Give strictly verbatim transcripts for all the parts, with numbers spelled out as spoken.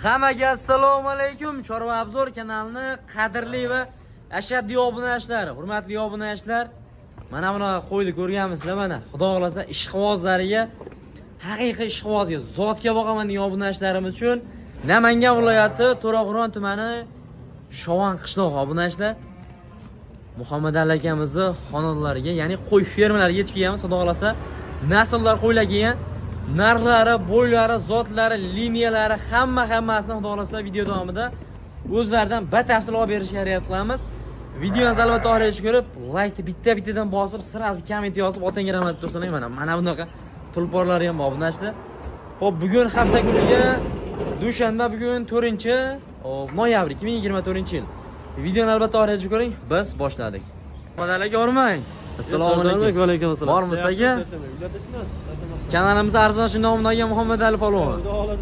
Hammaga assalomu alaykum. Chorva Obzor kanalini qadrli va ashaddiy obunachilar, hurmatli obunachilar. Mana bunaqa qo'ydi ko'rganmisizlar mana. Xudo xolasa ishqibozlariga, haqiqiy ishqibozga, zotga boqaman degan obunachlarimiz uchun Namangan viloyati To'raqo'rg'on tumani Shovon qishloq obunachilar. Muhammad Ali akamizni xonadonlariga, ya'ni qo'y fermalariga yetib kelganmiz. Xudo xolasa nasllar qo'ylar kelgan. Narxlari, bo'ylari, zotlari, liniyalari hamma hammasini Xudo xolasa video davomida o'zlaridan batafsil olib berishga harakat qilamiz. Videomizni albatta oxirigacha ko'rib, like bitta-bittadan bosib, sirasi komment yozib, otangga rahmat tursanlar, mana mana bunaqa tulporlari ham obunachilar. Xo'p, bugun hafta kuniga dushanba, bugun to'rtinchi noyabr ikki ming yigirma to'rtinchi yil. Videoni albatta oxirigacha ko'ring. Biz boshladik. Madalaga o'rmang. Assalomu alaykum. Va alaykum assalom. Bormisiz aka? Kanalimiz arzonchi nomidagi Muhammad Ali polvon.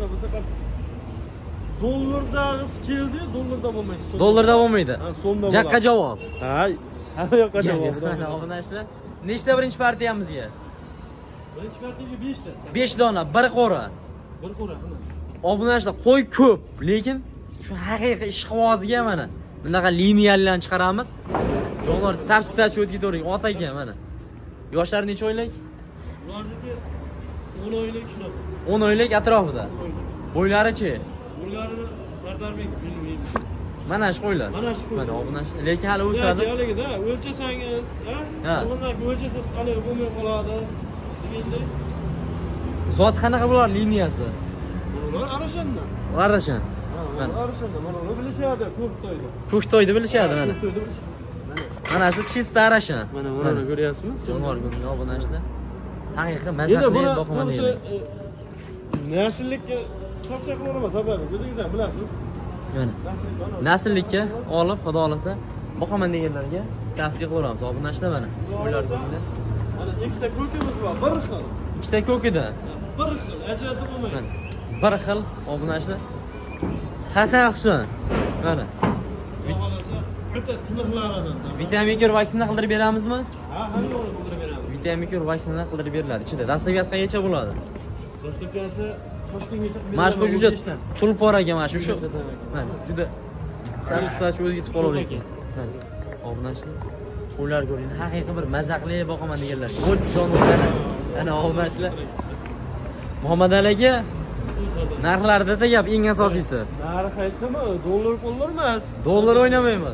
Dollarda keldi, dollarda bo'lmaydi. Dollarda bo'lmaydi. Jaqqa javob. Ha, hamma yoqqa javob. Obunachilar, nechta birinchi partiyamizga? Birinchi partiyaga besh ta. besh dona, bir qo'ra. Bir qo'ra. Obunachilar, qo'y ko'p, lekin shu haqiqiy ishqiboziga mana bunaqa liniyalarni chiqaramiz. Jonlar sapchisa o'tib ketavering. Ot aka mana. Yoshlar necha oylik? Ularniki o'n oylik shunaqa. o'n oylik atrofida. Bo'ylari-chi? Bo'ylarini Sardarbek bilmayman. Mana shu qo'ylar. Mana shu. Mana obunachilar, lekin hali o'sadi. Haligida o'lchasangiz, ha? Bundan o'lchasa hali bo'lmay qoladi. Deganda Zot qanaqa bo'lar liniyasi? Ular arashandan. Arashan. Mana arashandan, mana uni bilishadi, ko'p to'ydi. Ko'k to'ydi bilishadi mana. Mana shu chista arashan. Mana buni ko'ryapsizmi? Jonivor bo'lgan obunachilar. Haqiqiy mazali boqaman deydi. Nasllikka topsa qilaveramiz, sababi o'zingiz ham bilasiz. Mana. Nasllikka olib, xudo xolasa, boqaman deganlarga tavsiya qilaveramiz obunachilar mana. Qo'ylar ko'ringlar. Mana ikkita ko'kimiz bor, bir xil. Ikkita ko'kida. Bir xil, ajratib bo'lmaydi. Bir xil obunachilar. Hasan Husan. Mana. Bitta tiniqlaridan. Vitamin kor vaksina qildirib beramizmi? Ha, hammasini qildirib beramiz. Vitamin kor vaksina qildirib beriladi. Ichida dastavkasi qancha bo'ladi? Dastavkasi Toshkentgacha qilib Mana shu juda tulporaga mana shu. Mana juda sapchisa o'ziga yetib qolur ekan. Mana obunachilar. Qo'ylar ko'ring. Haqiqiy bir mazaqli boqaman deganlar. Qo'y jonivor. Ana obunachilar. Muhammad Ali aka narxlarda gap eng asosiysi. Narx aytdimi? Dollar qo'llar emas. Dollar o'ynamaymiz.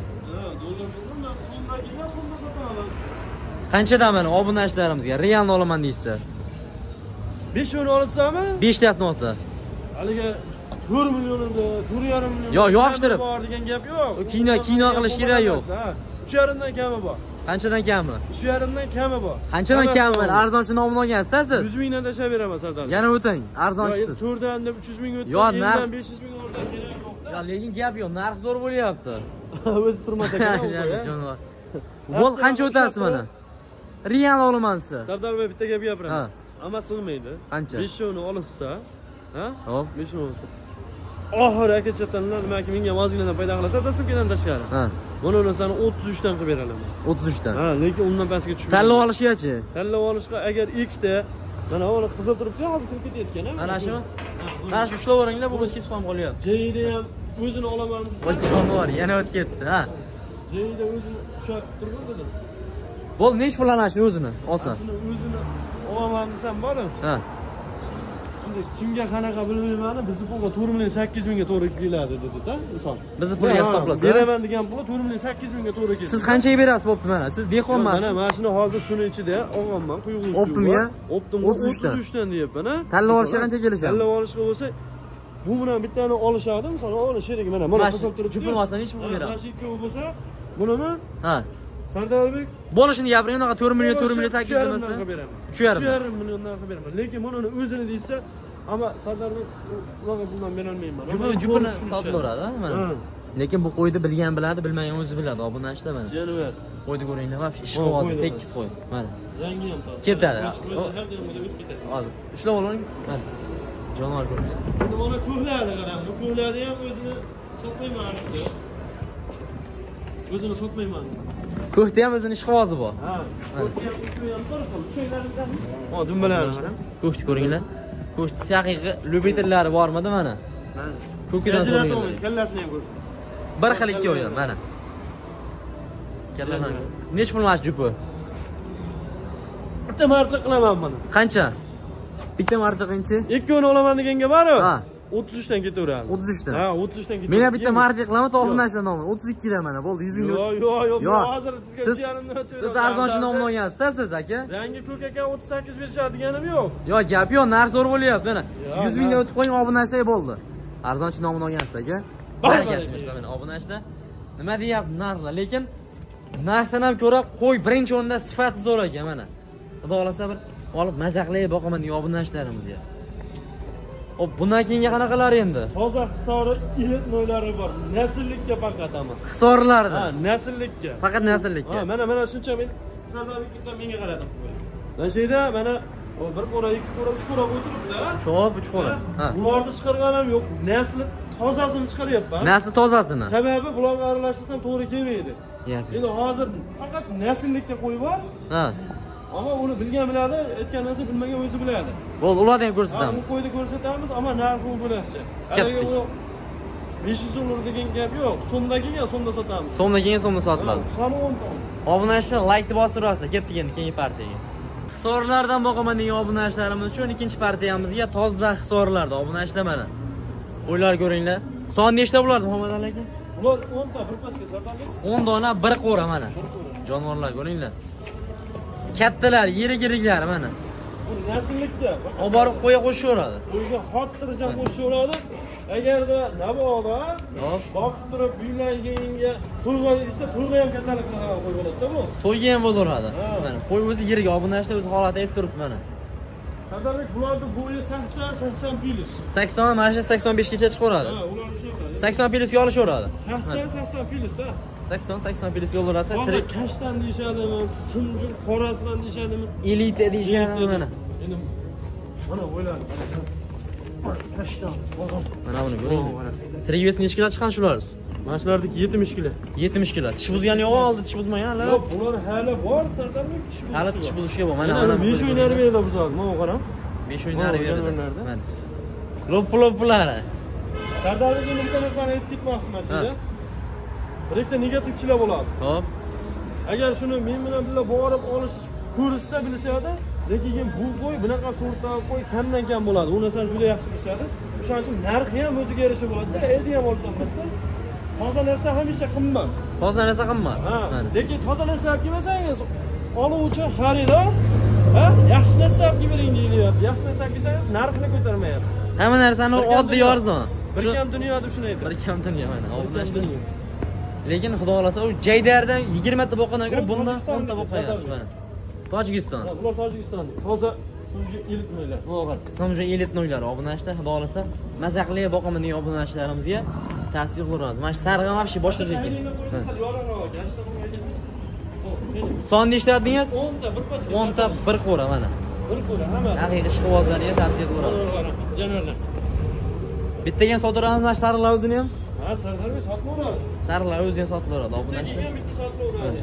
Qanchadan mana obunachilarimizga realni olaman deysizlar? besh o'n olsami? besh tasini olsa. Haliga to'rt millionda, to'rt yarim million. Yo, yopishtirib bor degan gap yo'q. Kino, kino qilish kerak yo'q. uch yarim dan kami bor. Qanchadan kami? uch yarim dan kami bor. Qanchadan kami? Arzonchi nomini olgansiz siz? yuz mingdan tashlab beraman Sardor. Yana o'ting, arzonchisiz. to'rtdan deb uch yuz ming o'tdi. Yo, narx besh yuz ming o'rta kerak yo'q. Yo, lekin gap yo'q, narx zo'r bo'lyapti. O'zi turmas ekan. Jonivor. Bo'l qancha o'tasiz mana? Real olaman siz. Sardor Bey bitta gap gapiraman. Ha. Amma sig'maydi. Qancha? besh o'n olsa, ha? Hop. besh o'n olsa. Oxiri aka chatanlar nima ki menga mozginadan paydo qiladi, tasavvurdan tashqari. Ha. Buni ulasani o'ttiz uch dan qilib beraman. o'ttiz uch dan. Ha, lekin undan pastga tushmaydi. Tanlov olishgachi? Tanlov olishga agar ikkita, mana uni qizil turibdi, hozir kirib ketayotgan-a. Mana shu. Mana shu ushlaveringlar, bu ketib ham qolyapti. Joyida ham o'zini olaman desa. Voy jonivor, yana o'tib ketdi, ha. Joyida o'zini ushlab turib dedi. Bo'l, nech pul ana shuni o'zini olsa? Shuni o'zini olaman desam bor. Ha. Endi kimga qanaqa bilmayman, bizni pulga to'rt million sakkiz mingga to'g'ri keladi dedi-da, misol. Bizni pulga hisoblasa. Beraman degan pul to'rt million sakkiz mingga to'g'ri keladi. Siz qanchaga berasiz bo'pti mana? Siz dehqonmisiz? Mana mana shuni hozir shuni ichida olganman, quyug'im. Optimga? Optim o'ttiz uch dan deyapman, ha. Tanlov olishga qancha kelishamiz? Tanlov olishga bo'lsa, bu bilan bittani olishadi, misol, o'ni sherigi mana mana qilib turibdi. Jupun olsa nech pul beramiz? Mana shu ikkovi bo'lsa, bunimi? Ha. Sardorbek bo'lishini gapiring, unaqa to'rt million, to'rt million sakkiz demasa. uch yarim milliondan qilib beraman. Lekin buni o'zini deysa, ama Sardorbek ularga bundan bera olmayman. Jupun jupuni sotib beradi, mana. Lekin bu qo'yni bilgan biladi, bilmagan o'zi biladi. Obunachilar mana. Jonivor. Qo'yni ko'ringlar, vobshe ishqiboz, tekis qo'y. Mana. Yangi ham to'g'ri. Ketadi. Hozir ushlab oling. Mana. Jonivor ko'ringlar. Endi mana ko'hlari qarang. Bu ko'hlari ham o'zini sotmayman dedi. O'zini sotmayman. Ko'kda ham o'zining ishqibozi bor. Ha. Ko'kda ham ikkovi ham bir xil. Ko'ylaridan. Ha, dumbalari. Ko'kni ko'ringlar. Ko'kni haqiqiy lyubitellari bormidi mana? ko'kidan so'raganlar. Kallasini ham ko'r. Bir xil ikki o'yin mana. Kallalar. Nech pul mas jupi? Bitta marta qilaman buni. Qancha? Bitta marta qancha? Ikkovini olaman deganga bari. Ha. o'ttiz uch dan ketaveradi. o'ttiz uch dan. Ha, o'ttiz uch dan ketaveradi. Men ham bitta marta qilaman, to'g'rinashdan nomini. o'ttiz ikki dan mana. Bo'ldi, yuz ming. Yo'q, yo'q, yo'q. Yo'q. Hozir sizga Siz jiyanimni o'tiraman. siz arzonchi nomini olgansiz-da siz aka? Rangi ko'k aka o'ttiz sakkiz berishadiganim yo'q. Yo'q, gap yo'q, narx zo'r bo'lyapti mana. Yo'q, yuz mingdan o'tib qo'ying, obunashlar bo'ldi. Arzonchi nomini olgansiz aka. Barakasiz mana obunashda. Nima deyapti narxlar, lekin narxdan ham ko'ra qo'y birinchi o'rinda sifati zo'r ekan mana. Xudo xolasa bir olib mazaqlay boqaman degan obunashlarimizga. Hop, bundan keyingi qanaqalar endi? Toza hisori ilit noylari bor. Nasllikka faqat ama. Hisorlarda. Ha, nasllikka. Faqat nasllikka. Ha, mana mana shuncha men Sardarbekdan menga qaradim. Mana shuyda mana bir qora, ikki qora, uch qora o'tiribdi. Chop uch qora. Ha. Bularni chiqarganim yo'q. Nasli tozasini chiqaryapman. Nasli tozasini. Sababi bularni aralashtrsam to'g'ri kelmaydi. Yap. Endi hozir faqat nasllikka qo'yib bor. Ha. Ammo uni bilgan biladi, aytgan narsa bilmagan o'zi biladi. Bo'ldi, ularni ham Ha, ko'rsatamiz. u qo'yni ko'rsatamiz, ammo narxi u bo'lascha. Katta. besh yuz dollar degan gap yo'q. So'mda kelgan, so'mda sotamiz. So'mdan keyin so'mda sotiladi. Soni o'n ton. Obunachilar like deb bostirasizlar, ketdik endi keyingi partiyaga. Hisorlardan boqaman degan obunachilarimiz uchun ikkinchi partiyamizga toza hisorlarda obunachilar mana. Qo'ylar ko'ringlar. Son nechta bo'lardi Muhammad aka? Bular o'n ta bir paska sotamiz. o'n dona bir qo'ra mana. Jonivorlar ko'ringlar. Kattalar, yirik-yiriklar mana. Bu nasllikka. Olib borib qo'ya qo'shaveradi. Qo'yga xotirjam qo'shaveradi. Agarda naboda Hop. boqib turib uylanganiga to'yga esa to'yga ham kattalik qilib qo'yib oladi-da bu. To'yga ham bo'laveradi. Ha. Mana qo'y o'zi yirik, obunachilar o'zi holati aytib turibdi mana. Sardarbek bularning bo'yi sakson sakson pilis. sakson, mana shu sakson besh gacha chiqaveradi. Ha, ular shunaqa. sakson pilisga olishaveradi. sakson sakson pilis da. sakson sakson pilisga yo'llarasa, Hozir kashdan deyishadimi, simjul qorasidan deyishadimi? elita deyishadi mana. Endi mana o'ylar. Kashdan, bozor. Mana buni ko'ringlar. Trivyes necha kilo chiqqan shular? Mana shularniki yetmish kilo. yetmish kilo. Tish buzgan yo'q, oldi tish buzmagan hali. Yo'q, bular hali bor, Sardarbek tish buzishi. Hali tish buzishga bor. Mana Mana mana besh o'ynari beradi buzadi. Mana qaram. besh o'ynari beradi. jonivorlarda. Mana. Lop-loplari. Sardarbek endi bitta narsani aytib ketmoqchiman sizga. Bir ikkita negativchilar bo'ladi. Hop. Agar shuni men bilan birga borib olish ko'rishsa bilishadi, lekin bu qo'y bunaqa sortda qo'y kamdan kam bo'ladi. U narsani juda yaxshi bilishadi. O'shaning uchun narxi ham o'ziga yarasha bo'ladi. Endi ham olsam masala. Toza narsa hamisha qimmat. Toza narsa qimmat. Ha, Mana. lekin toza narsa olib kelmasangiz, oluvchi xaridor, ha, yaxshi narsa olib kelbering deyilyapti. Yaxshi narsa olib kelsangiz, narxini ko'tarmayapti. Hamma narsani oddiy arzon. Bir kam dunyo deb shuni aytadi. Bir kam dunyo mana. Obunachilar. Lekin xudo xolasa u Jaydardan yigirma ta boqqandan ko'ra bundan o'n ta boqqan yaxshi mana. Tojikiston. Ha, bular Tojikiston. Toza sumji ilik no'ylar. To'g'ri. Samjo elit no'ylar obunachilar, xudo xolasa mazaqli boqaman degan obunachilarimizga tavsiya qilamiz. Mana shu sarg'am vobshe boshqacha ekan. Son nechta dedingiz? o'n ta bir pacha. o'n ta bir qo'ra mana. Bir qo'ra hammasi. Haqiqiy ishqibozlarga tavsiya qilamiz. Janolar. Bittaga ham sotaveramiz mana sarg'lar o'zini ham. Ha, Sardarbek sotmaydi. Sarg'lar o'zi ham sotilaveradi obunachilar. Bitta bitta sotmaydi.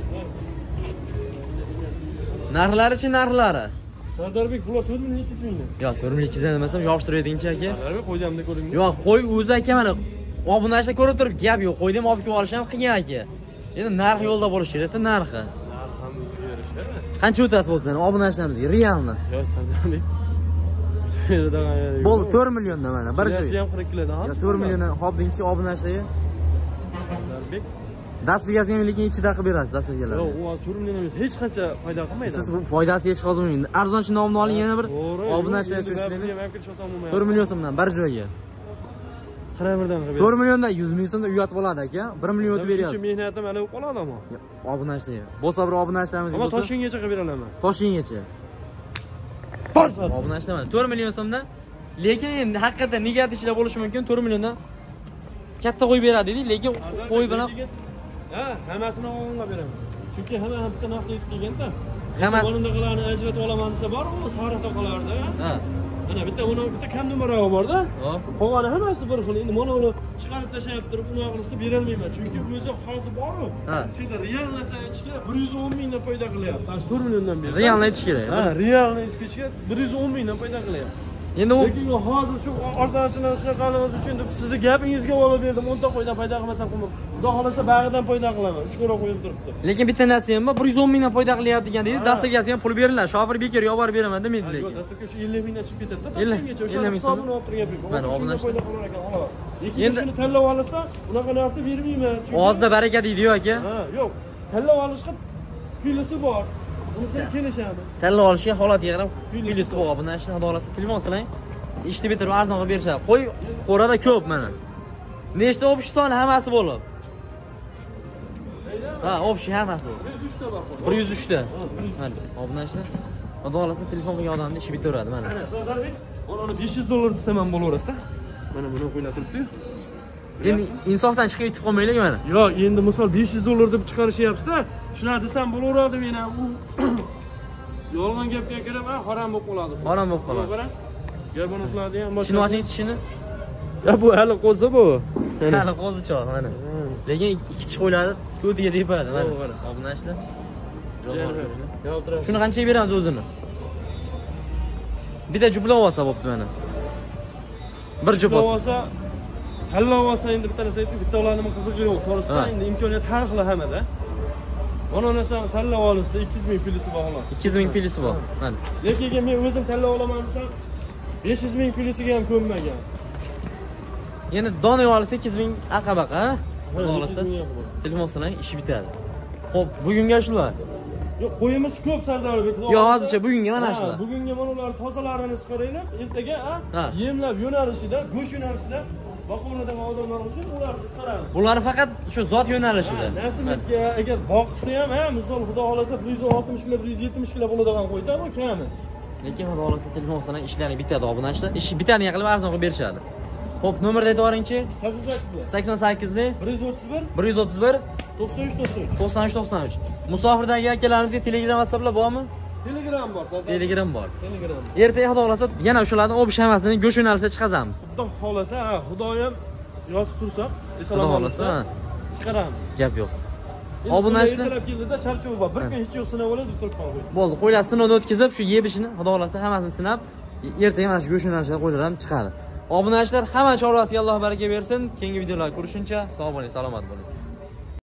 Narxlari-chi narxlari? Sardarbek bular to'rt ming ikki yuz ming. Yo'q, to'rt ming ikki yuz demasam yopishtirib edingchi aka. Sardarbek qo'ydimda ko'ring. Yo'q, qo'y o'zi aka mana obunachilar ko'rib turib gap yo'q, qo'yni ham olib kelib olish ham qiyin aka. Endi narx yo'lda bo'lishi kerak-da, narxi. Narx ham o'ziga yarasha. Qancha o'tasi bo'ldi mana obunachilarimizga realni? Yo'q, Sardarbek. Bo'ldi to'rt milliondan mana bir joy. ham qirq kilodan. Ya to'rt milliondan hopdingchi obunachilarga. Sardarbek. Dastigasi ham lekin ichida qilib berasiz dastigalar. Yo'q, u to'rt milliondan hech qancha foyda qilmaydi. Siz bu foydasi hech qolmaydi. bo'lmaydi. Arzonchi nomini oling yana bir obunachilar uchun ishlaydi. to'rt million so'mdan bir joyga. qirq birdan qilib. to'rt milliondan yuz ming so'mda uyat bo'ladi aka. bir million o'tib beryapsiz. Shuncha mehnatim hali qoladi ama. Obunachilar. Bo'lsa bir obunachilarimizga Ammo bo'lsa. Toshkentgacha qilib beraman. Toshkentgacha. Obunachilar mana to'rt million so'mdan. Lekin endi haqiqatan negativchilar bo'lishi mumkin. to'rt milliondan katta qo'yib beradi deydi, lekin qo'y bilan ha, hammasini o'g'limga beraman. Chunki hamma ham bitta narxda yetib kelganda. hammasi Bo'lindaqalarni ajratib olaman desa bor, u sariq toqalarda. ha. Mana bitta uni bitta kam numarasi bor-da. Hop. Qolgani hammasi bir xil. Endi mana uni chiqarib tashlab turib, unaqa qilsa berolmayman. Chunki o'zi hozir bor-ku. Ha. Senda real narsa aytishga bir yuz o'n mingdan foyda qilyapti. Mana to'rt milliondan bersa. Realni aytish kerak. Ha, realni aytishga bir yuz o'n mingdan foyda qilyapti. Endi u lekin hozir shu orzonchilar shunaqangiz uchun deb sizni gapingizga olib berdim. o'nta qo'ydan foyda qilmasam qilmam. Xudo xolasa bag'idan foyda qilaman. uch qo'ra qo'yib turibdi. lekin bitta narsa ham bor, bir yuz o'n mingdan foyda qilyapti ekan deydi. Dasturgasiga ham pul beringlar. Shofir bekor olib borib beraman demaydi lekin. Yo'q, dasturga shu ellik mingdan chiqib ketadi-da. ellik ming hisobini olib turgan pul. Mana obunachi. foyda qilar ekan, xolos. Lekin shuni tanlab olsa, unaqa narxda bermayman. Ozda baraka deydi-yu aka. Ha, yo'q. Tanlab olishga pulisi bor. Unisini kelishamiz. Tanlab olishga holatiga qarab pulisi bor. Bundan ishni xudo xolasa telefon qiling. Ishni bitirib arzonga berishadi. Qo'y qo'rada ko'p mana. Nechta opishton hammasi bo'lib. Ha, opshi hammasi bo'lib. bir yuz uch ta bor. bir yuz uch ta. Mana, bundan ishni xudo xolasa telefon qilgan odamni ishi bitaveradi mana. Mana, Zarbek, uni besh yuz dollar desam ham bo'laveradi-da. Mana buni qo'ylab turibdi-yu. Endi insofdan chiqib ketib qolmaylik mana. Yo'q, endi misol besh yuz dollar deb chiqarishyapti-da. Shuna desam bo'laveradi meni ham u yolg'on gapga kirib, ha, harom bo'lib qoladi. Harom bo'lib qoladi. Qarang. Garbonuslarni ham Shuni oching tishini. Ya bu hali qo'zi bu. Hali qo'zichoq mana. Lekin ikki tish qo'yladi, ko'tiga tepadi mana. Bundan ishlar. Shuni qanchaga beramiz o'zini? Bitta juplab olsa bo'pti mana. Bir jup olsa. olsa, tanlab olsa endi bitta narsa aytib, bitta ularning qizig'i yo'q. To'g'risi, endi imkoniyat har xil hamada. Mana narsa tanlab olsa ikki yuz ming pulisi bor xolos. ikki yuz ming pulisi bor. Mana. Lekin men o'zim tanlab olaman desam, besh yuz ming pulisiga ham ko'nmagan. Endi dona olsa ikki yuz ming aqabaqa, ha? Xudo xolasa. Telefon qiling, ish bitadi. Xo'p, bugunga shular. Yo'q, qo'yimiz ko'p Sardorbek. Yo'q, hozircha bugunga mana shular. Bugunga mana ular tozalarini chiqaraylik, ertaga Ha. yemlab yo'nalishida, go'sht yo'nalishida boqoladigan odamlar uchun ularni chiqaramiz. Bular faqat shu zot yo'nalishida. Nasibga agar boqsa ham, ha, misol Xudo xolasa bir yuz oltmish kilo, bir yuz yetmish kilo bo'ladigan qo'yda bu kami. Lekin xudo xolasa telefon qilsang ishlaring bitadi, obunachilar. Ishi bitadi qilib arzon qilib berishadi. Xo'p, nomerni aytib yuboringchi. sakson sakkiz sakson bir yuz o'ttiz bir bir yuz o'ttiz bir to'qson uch to'qson uch to'qson uch to'qson uch. Musofirdagi akalarimizga Telegram, WhatsApplar bormi? Telegram bor, Sardor. Telegram bor. Telegram. Ertaga xudo xolasa yana o'shalardan obish hammasidan go'sht yo'nalishida chiqazamiz. Xudo xolasa, ha, Xudoyim yozib tursa, Xudo xolasa chiqaramiz. Gap yo'q. Obunachilar ertalab keldida charchoq bor. Bir kun hech yo'q sinab oladi, turib qoldi. Bo'ldi, qo'ylar sinovdan o'tkazib, shu yeb ishini xudo xolasa hammasini sinab, ertaga mana shu go'sht yo'nalishida qo'ylar ham chiqadi. Obunachilar hamma chorvasiga Alloh baraka bersin. Keyingi videolar ko'rishuncha sog' bo'ling, salomat bo'ling.